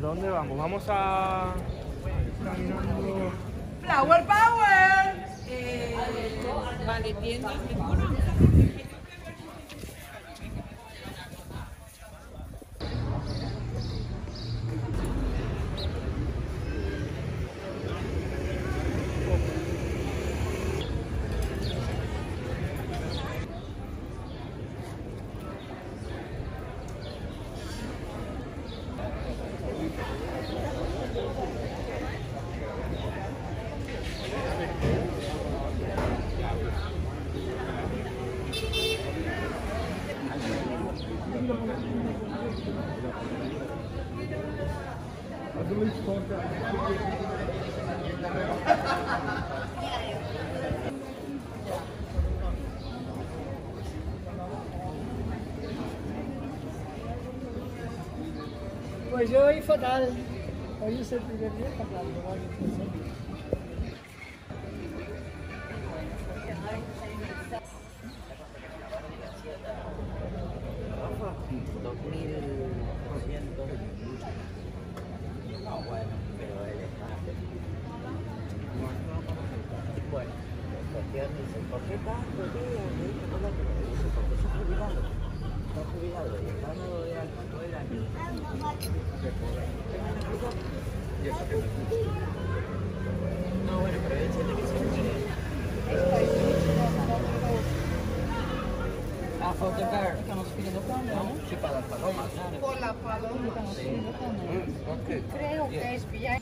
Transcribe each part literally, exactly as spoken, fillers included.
dónde vamos? Vamos a... Caminando... ¡Flower Power! Eh, vale, tiendas, ninguno. Pues yo hoy fatal. Hoy es el primer día fatal. dos mil doscientos. No, bueno, pero él está. Bueno, la cuestión dice, ¿por qué tanto? ¿Qué? Me dice, no lo que me dice, porque soy jubilado. Está jubilado y está dado de alta todo el año. No, bueno, pero él tiene que ser a photocard. Estamos pidiendo no, sí, para las palomas. Por la paloma. Sí. Mm, okay. Creo que es bien.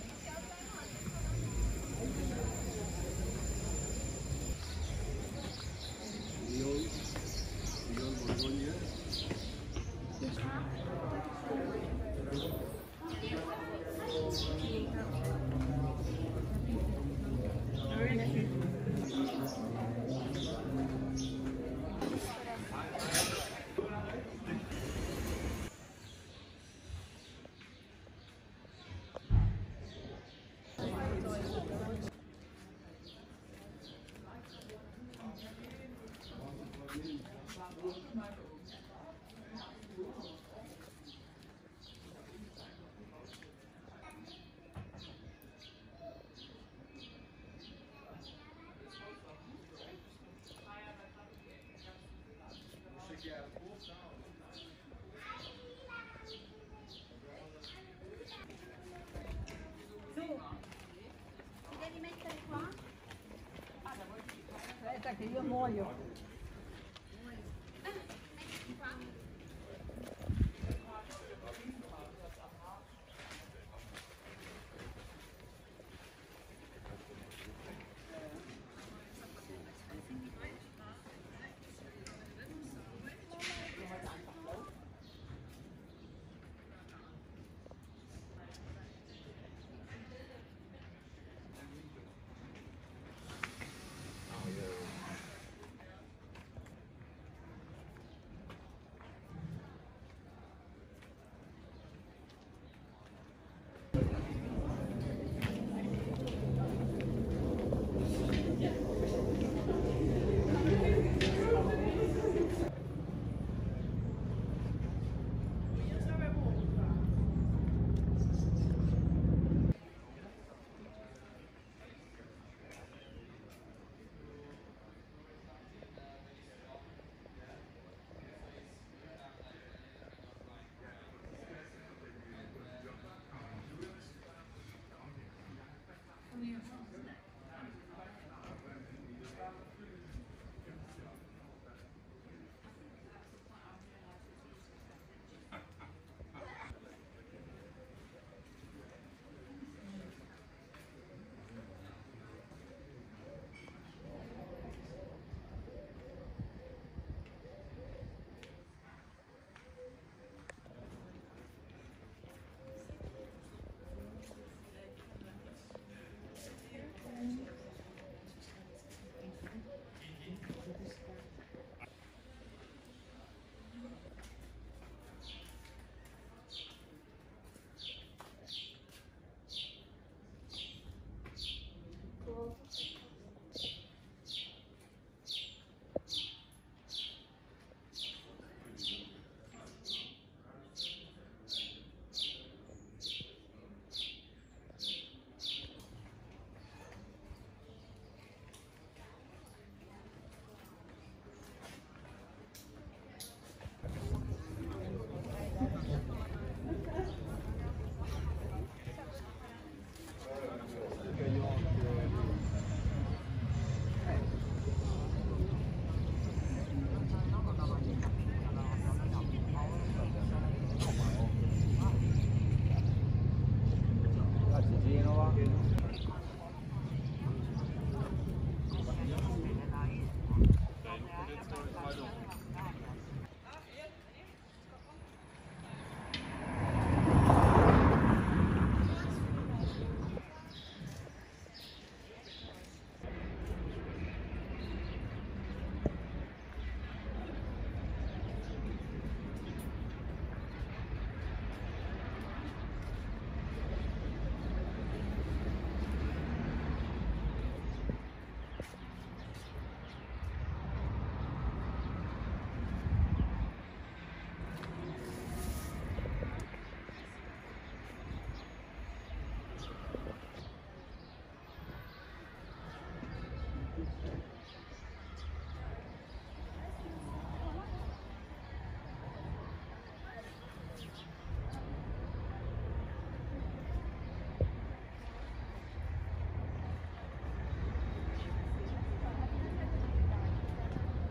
Aspetta che io muoio.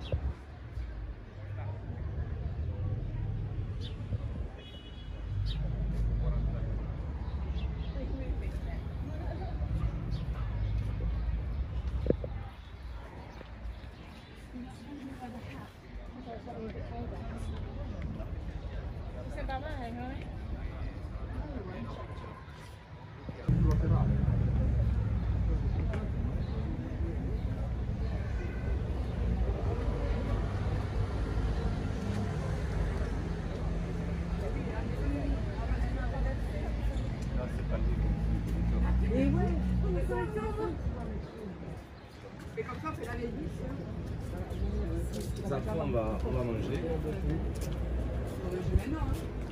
Sembra male, no? Et comme ça, on fait la veille. Ça, on va, on va manger. On va jouer maintenant. Hein.